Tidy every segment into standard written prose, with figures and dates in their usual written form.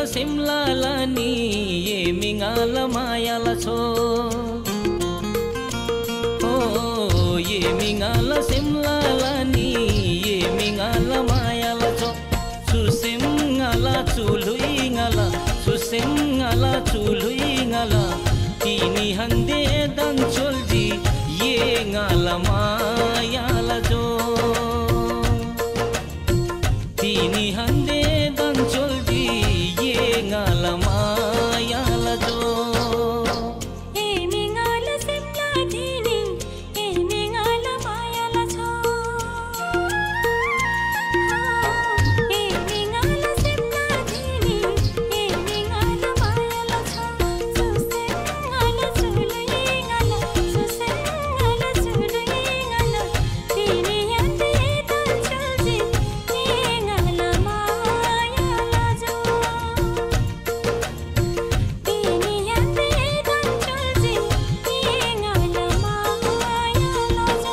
सिमलालानी ये मिंगाल मायाला छो ओ ये मिंगाल सिमलालानी ये मिंगाल मायाला छो सुसिमंगाला चुलुइंगाला सुसिमंगाला चुलुइंगाला तिनी हंदे दन चोलजी ये गाला मायाला जो तिनी हंदे दन चोलजी ये गाला मायाला जो ए मिंगाल सिमला धीनी ए मिंगाल मायाला छो ए मिंगाल सिमला धीनी ए मिंगाल मायाला छो सुसिंगाला चुलुइंगाला सुसिंगाला चुलुइंगाला तिनी हंदे दन चोलजी ये गाला मायाला जो तिनी हंदे दन चोलजी ये गाला मायाला जो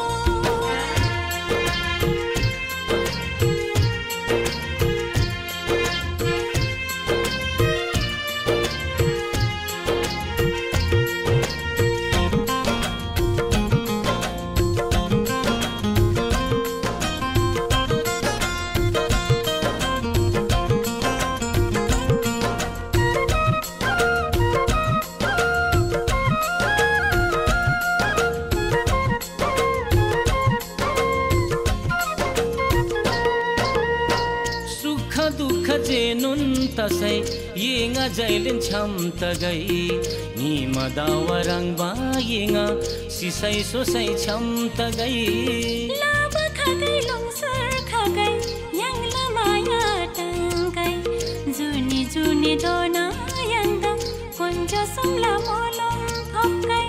सुख दुख जेनुन तसै येंगा जैलिन छम तगै नि मदावरंग बा येंगा सिसै सोसै छम तगै लाब खगै लोंसर खगै यांगला माया टंगै जुनी जुनी दोना यंदा कुंज सुमला मोलम थपकै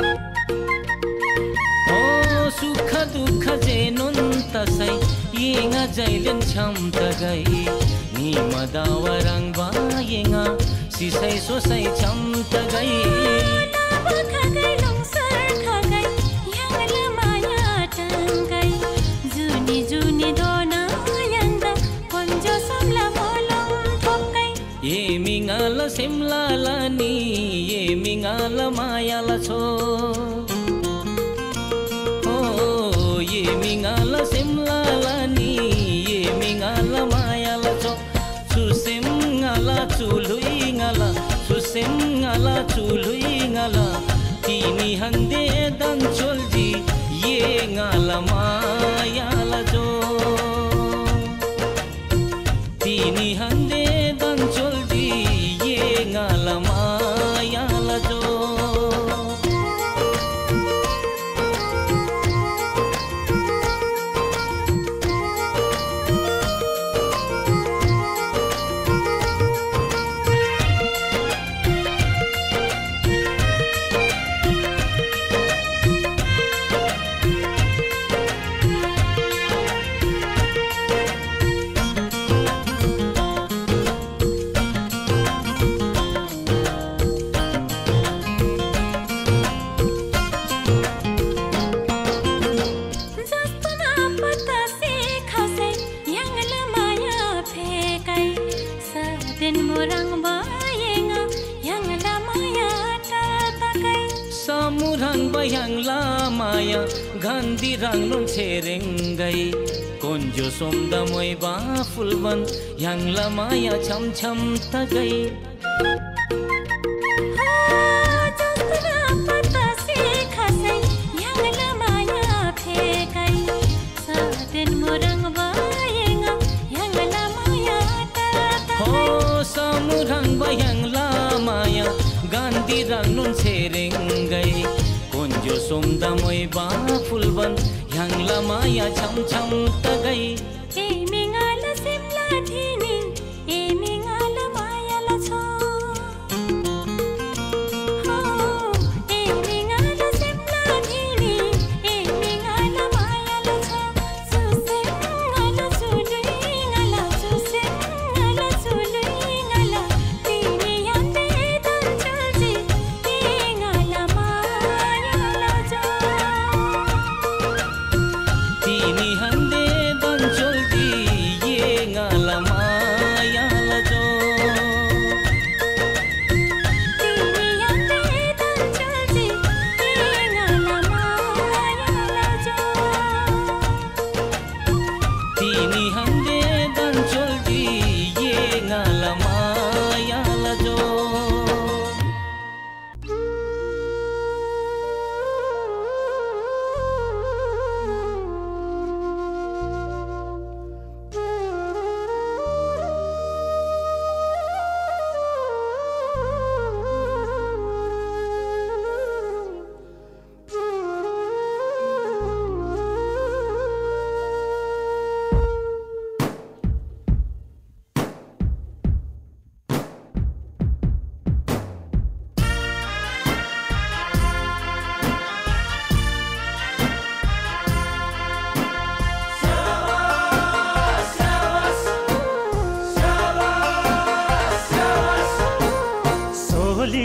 ओ सुख दुख जेनुन तसै येंगा जैलिन छम तगै नि मदावरंग बा येंगा सिसै सोसै छम तगै लाब खगै लोंसर खगै यांगला माया टंगै जुनी जुनी दोना यंदा कुंज सुमला मोलम थपकै ये मिंगाल सिमलालानी ये मिंगाल मायाला छो ओ ये मिंगाल सिमलालानी ये मिंगाल मायाला छो सुसिमंगाला चुलुइंगाला सुसिमंगाला चुलुइंगाला तिनी हंदे दन चोलजी ये गाला मायाला जो तिनी हंदे दन चोलजी ये गाला मायाला जो जस्तोमा पत्ता से खसै यांगला माया फेकै सदिन मोरङ बायेंगा यांगला माया तकै samurang bayang la maya gandhi rang non cherengai konjo somda moi ba fulban yang la maya cham cham tagai जस्तोमा पत्ता से खसै यांगला माया फेकै सदिन मोरङ बायेंगा यांगला माया ho तकै samurang bayang la maya gandhi rang non cherengai konjo somda moi ba fulban yang la maya cham cham tagai ए मिंगाल सिमला धीनी ए मिंगाल मायाला छो ए मिंगाल सिमला धीनी ए मिंगाल मायाला छो सुसिंगाला चुलुइंगाला सुसिंगाला चुलुइंगाला तिनी हंदे दन चोलजी ये गाला मायाला जो तिनी हंदे दन चोल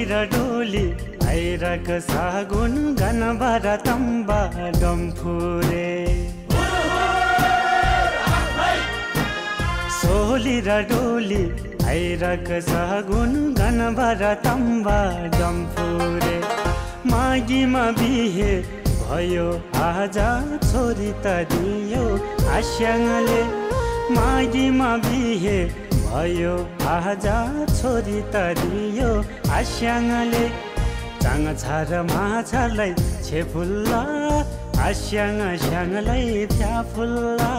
र डोली आइरक सागुन गनबर तम्बा डम्फुरे सोली र डोली आइरक सागुन गनबर तम्बा डम्फुरे मागीमा बिहे भयो आज छोरी त दियो आस्याङले मागीमा बिहे भयो आज छोरी त दियो आस्याङले चाङ छार माछालाई छेफुल्ला आस्याङ स्याङलाई फ्याफुल्ला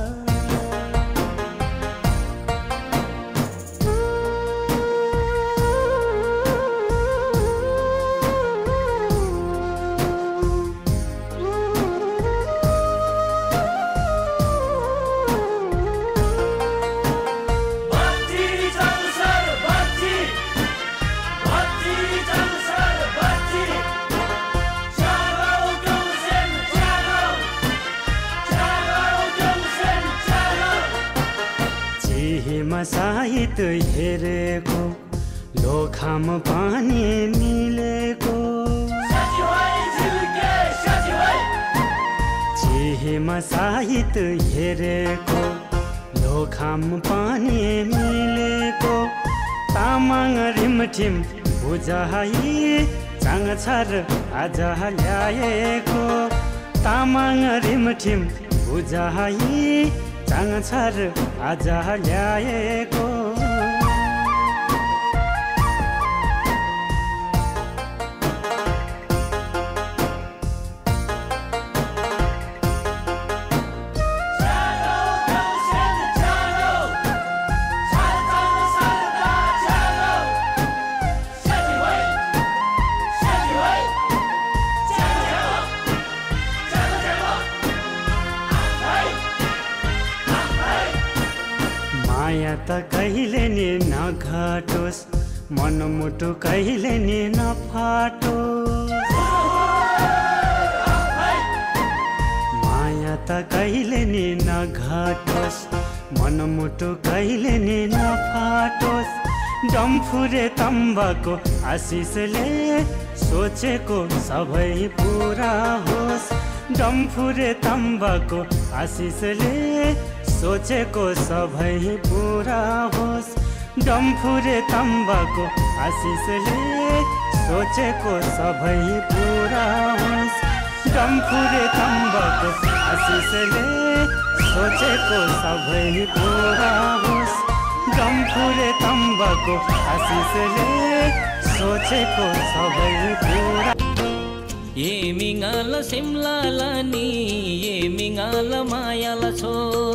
साहित हेरेको लोखाम पानी मिलेको चिहेमा साहित हेरेको लोखाम पानी मिलेको तामाङ रिमठिम बुझाइ चाङछार आज ल्याएको तामाङ रिमठिम बुझाइ चाङछार आज ल्याएको माया त कहिले नि नघटोस् मनमुटु कहिले नि नफाटोस् माया त कहिले नि नघटोस् मनमुटु कहिले नि नफाटोस् डम्फुरे तम्बाको आशिषले सोचेको सबै पुरा होस् डम्फुरे तम्बाको आशिषले सोचेको सबै पुरा होस् डम्फुरे तम्बाको आशिषले सोचेको सबै पुरा होस् डम्फुरे तम्बाको आशिषले सोचेको सबै पुरा होस् डम्फुरे तम्बाको आशिषले सोचेको सबै पुरा ये मिंगाल सिमलाला नि ये मिंगाल मायाला छो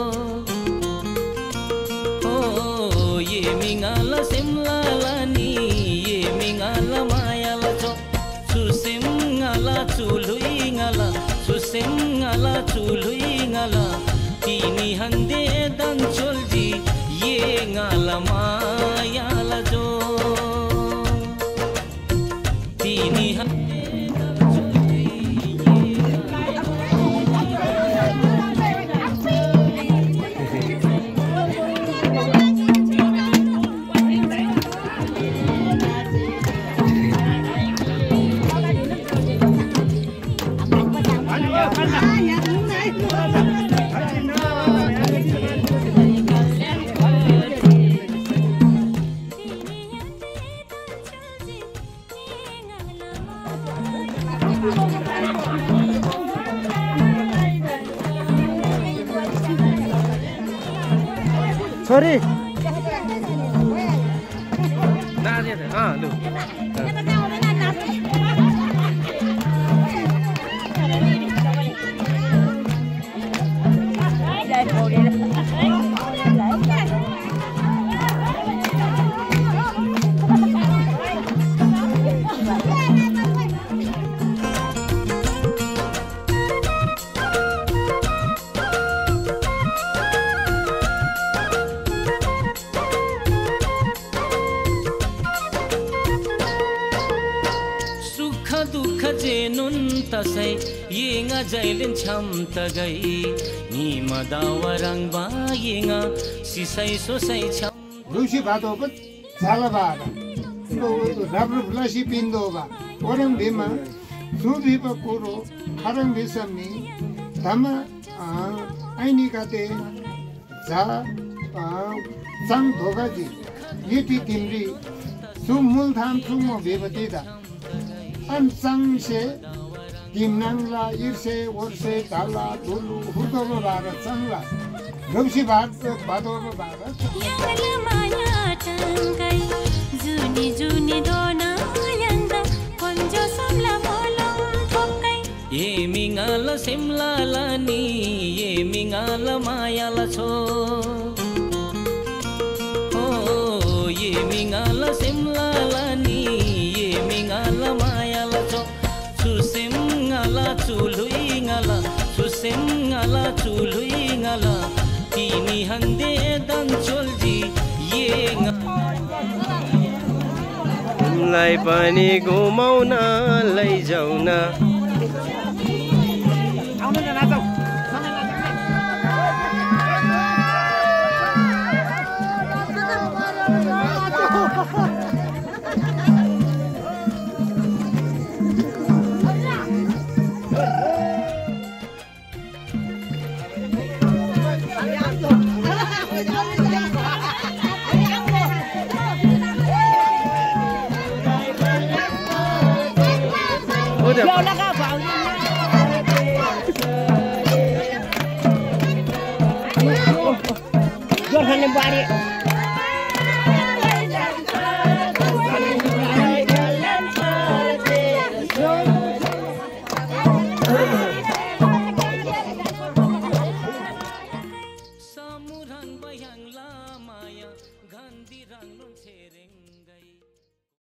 ओ ये मिंगाल सिमलाला नि ये मिंगाल मायाला छो सुसिमंगाला चुलुइंगाला सुसिमंगाला चुलुइंगाला तिनी हंदे दंचोलजी ये गाला मायाला छो तिनी छोरी tasai yinga jailin cham tagai ni madawarang ba yinga sisai so sai cham रुसी भातो पनि झाला भात राम्रो फ्लासी पिन्दो बा ओरङ भिमा सुधी पकुरो खरङ भिसम्नी धमा आइनी काते जा चङ धोगाजी यति तिम्री सु मूल थाम सुमो भेबतीदा अन चङसे तिमनाङला इर्से वर्षे धाला धुलु हुदोलो बार चङला गौसी भात भादोलो बार याला माया टंगाई जुनी जुनी दोना यंदा कोंजो समला बोलम ठोकाई ये मिंगाला सिमला लानी ये मिंगाला मायाला छो ओ ये मिंगाला सिमला लानी ये मिंगाला मायाला छो सुसिमंगाला चुलुइंगाला सुसिमंगाला चुलुइंगाला तिनी हंदे दंचोलजी ये लाई पनि घुमाउन लैजाउन Jorge Lembari